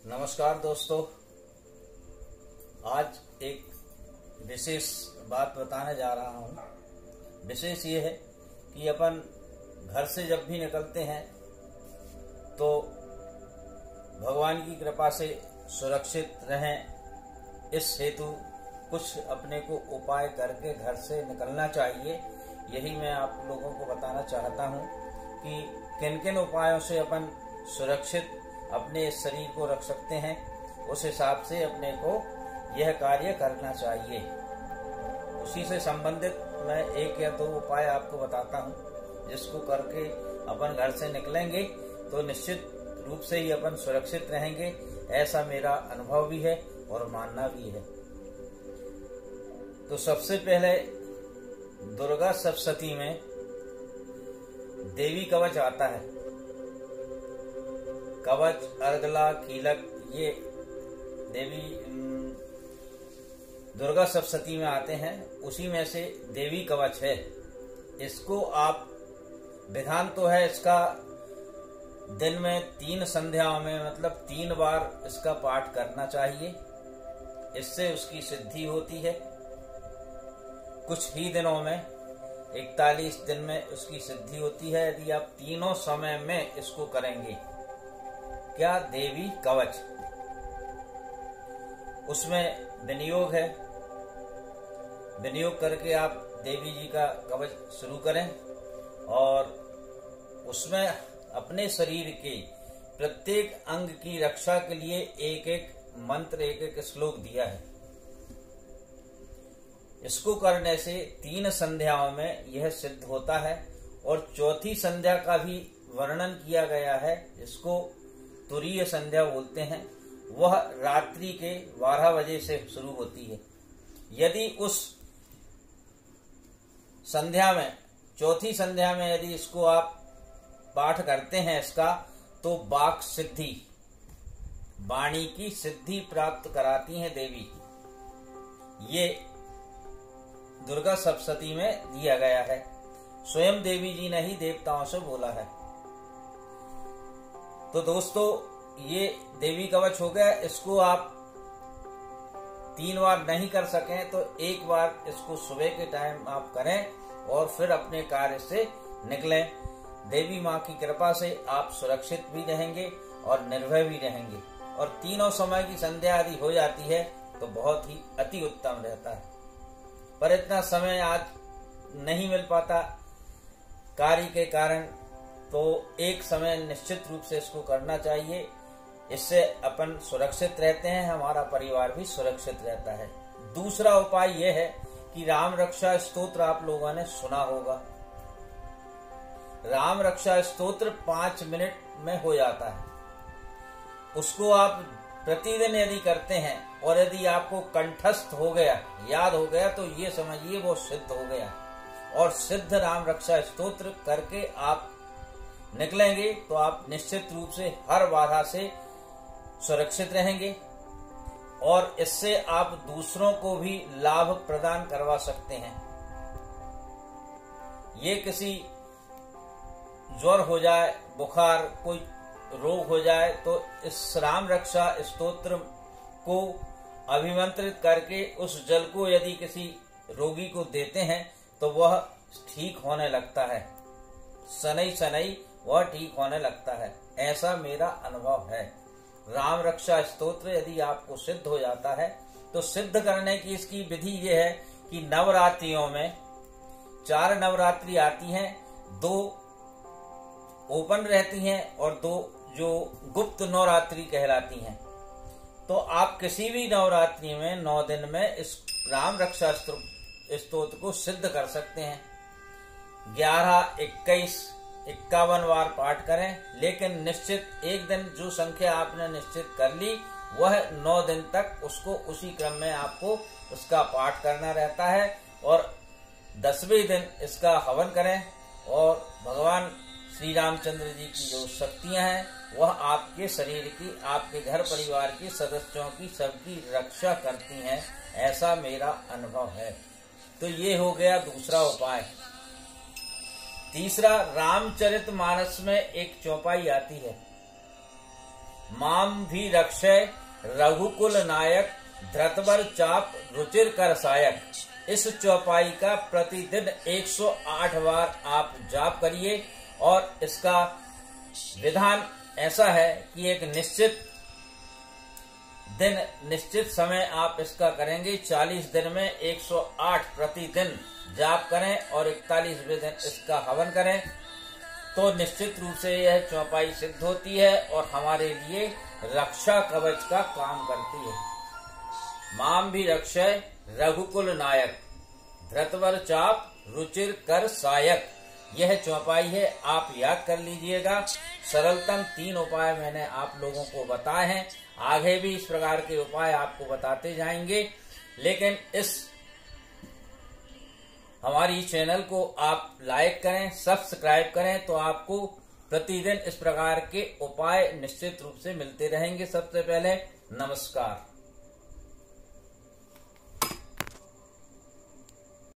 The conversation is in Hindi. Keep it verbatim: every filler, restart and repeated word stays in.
नमस्कार दोस्तों, आज एक विशेष बात बताने जा रहा हूँ। विशेष ये है कि अपन घर से जब भी निकलते हैं तो भगवान की कृपा से सुरक्षित रहें, इस हेतु कुछ अपने को उपाय करके घर से निकलना चाहिए। यही मैं आप लोगों को बताना चाहता हूँ कि किन किन उपायों से अपन सुरक्षित अपने इस शरीर को रख सकते हैं। उस हिसाब से अपने को यह कार्य करना चाहिए। उसी से संबंधित मैं एक या दो उपाय आपको बताता हूँ, जिसको करके अपन घर से निकलेंगे तो निश्चित रूप से ही अपन सुरक्षित रहेंगे। ऐसा मेरा अनुभव भी है और मानना भी है। तो सबसे पहले दुर्गा सप्तशती में देवी कवच आता है। कवच, अर्गला, कीलक, ये देवी दुर्गा सप्तशती में आते हैं। उसी में से देवी कवच है। इसको आप, विधान तो है इसका दिन में तीन संध्याओं में मतलब तीन बार इसका पाठ करना चाहिए। इससे उसकी सिद्धि होती है। कुछ ही दिनों में इकतालीस दिन में उसकी सिद्धि होती है, यदि आप तीनों समय में इसको करेंगे। क्या? देवी कवच। उसमें विनियोग है। विनियोग करके आप देवी जी का कवच शुरू करें और उसमें अपने शरीर के प्रत्येक अंग की रक्षा के लिए एक एक मंत्र, एक एक श्लोक दिया है। इसको करने से तीन संध्याओं में यह सिद्ध होता है। और चौथी संध्या का भी वर्णन किया गया है, जिसको तुरीय संध्या बोलते हैं। वह रात्रि के बारह बजे से शुरू होती है। यदि उस संध्या में, चौथी संध्या में यदि इसको आप पाठ करते हैं इसका, तो वाक सिद्धि, वाणी की सिद्धि प्राप्त कराती हैं देवी। ये दुर्गा सप्तशती में दिया गया है। स्वयं देवी जी ने ही देवताओं से बोला है। तो दोस्तों, ये देवी कवच हो गया। इसको आप तीन बार नहीं कर सकें तो एक बार इसको सुबह के टाइम आप करें और फिर अपने कार्य से निकलें। देवी माँ की कृपा से आप सुरक्षित भी रहेंगे और निर्भय भी रहेंगे। और तीनों समय की संध्या यदि हो जाती है तो बहुत ही अति उत्तम रहता है। पर इतना समय आज नहीं मिल पाता कार्य के कारण, तो एक समय निश्चित रूप से इसको करना चाहिए। इससे अपन सुरक्षित रहते हैं, हमारा परिवार भी सुरक्षित रहता है। दूसरा उपाय यह है कि राम रक्षा स्तोत्र आप लोगों ने सुना होगा। राम रक्षा स्तोत्र पांच मिनट में हो जाता है। उसको आप प्रतिदिन यदि करते हैं और यदि आपको कंठस्थ हो गया, याद हो गया, तो ये समझिए वो सिद्ध हो गया। और सिद्ध राम रक्षा स्तोत्र करके आप निकलेंगे तो आप निश्चित रूप से हर बाधा से सुरक्षित रहेंगे। और इससे आप दूसरों को भी लाभ प्रदान करवा सकते हैं। ये किसी ज्वर हो जाए, बुखार, कोई रोग हो जाए, तो इस राम रक्षा स्तोत्र को अभिमंत्रित करके उस जल को यदि किसी रोगी को देते हैं तो वह ठीक होने लगता है। शनै शनै वह ठीक होने लगता है। ऐसा मेरा अनुभव है। राम रक्षा स्तोत्र यदि आपको सिद्ध हो जाता है तो सिद्ध करने की इसकी विधि यह है कि नवरात्रियों में, चार नवरात्रि आती हैं, दो ओपन रहती हैं और दो जो गुप्त नवरात्रि कहलाती हैं। तो आप किसी भी नवरात्रि में नौ दिन में इस राम रक्षा स्तोत्र को सिद्ध कर सकते हैं। ग्यारह, इक्कीस, इक्यावन बार पाठ करें। लेकिन निश्चित एक दिन जो संख्या आपने निश्चित कर ली, वह नौ दिन तक उसको उसी क्रम में आपको उसका पाठ करना रहता है। और दसवें दिन इसका हवन करें और भगवान श्री रामचंद्र जी की जो शक्तियां हैं वह आपके शरीर की, आपके घर परिवार के सदस्यों की सबकी रक्षा करती हैं। ऐसा मेरा अनुभव है। तो ये हो गया दूसरा उपाय। तीसरा, रामचरितमानस में एक चौपाई आती है। माम भी रक्षय रघुकुल नायक धृतवर चाप रुचिर कर सायक। इस चौपाई का प्रतिदिन एक सौ आठ बार आप जाप करिए और इसका विधान ऐसा है कि एक निश्चित दिन निश्चित समय आप इसका करेंगे। चालीस दिन में एक सौ आठ प्रतिदिन जाप करें और इकतालीसवें दिन इसका हवन करें तो निश्चित रूप से यह चौपाई सिद्ध होती है और हमारे लिए रक्षा कवच का काम करती है। माम भी रक्षय रघुकुल नायक धृतवर चाप रुचिर कर सायक। यह चौपाई है, आप याद कर लीजिएगा। सरलतम तीन उपाय मैंने आप लोगों को बताए हैं, आगे भी इस प्रकार के उपाय आपको बताते जाएंगे। लेकिन इस हमारी चैनल को आप लाइक करें, सब्सक्राइब करें तो आपको प्रतिदिन इस प्रकार के उपाय निश्चित रूप से मिलते रहेंगे। सबसे पहले नमस्कार।